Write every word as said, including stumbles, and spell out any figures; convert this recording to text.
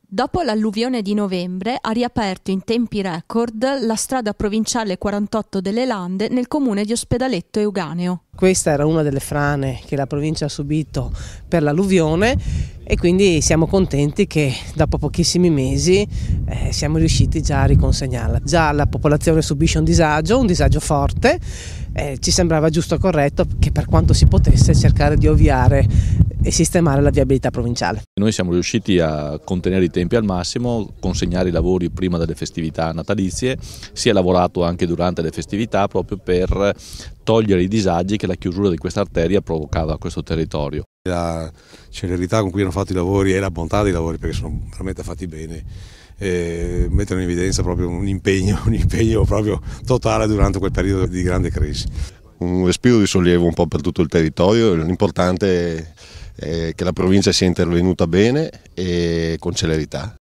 Dopo l'alluvione di novembre ha riaperto in tempi record la strada provinciale quarantotto delle Lande nel comune di Ospedaletto Euganeo. Questa era una delle frane che la provincia ha subito per l'alluvione e quindi siamo contenti che dopo pochissimi mesi eh, siamo riusciti già a riconsegnerla. Già la popolazione subisce un disagio, un disagio forte, eh, ci sembrava giusto e corretto che per quanto si potesse cercare di ovviare e sistemare la viabilità provinciale. Noi siamo riusciti a contenere i tempi al massimo, consegnare i lavori prima delle festività natalizie, si è lavorato anche durante le festività proprio per togliere i disagi che la chiusura di questa arteria provocava a questo territorio. La celerità con cui hanno fatto i lavori e la bontà dei lavori, perché sono veramente fatti bene, eh, mettono in evidenza proprio un impegno, un impegno proprio totale durante quel periodo di grande crisi. Un respiro di sollievo un po' per tutto il territorio, l'importante è che la provincia sia intervenuta bene e con celerità.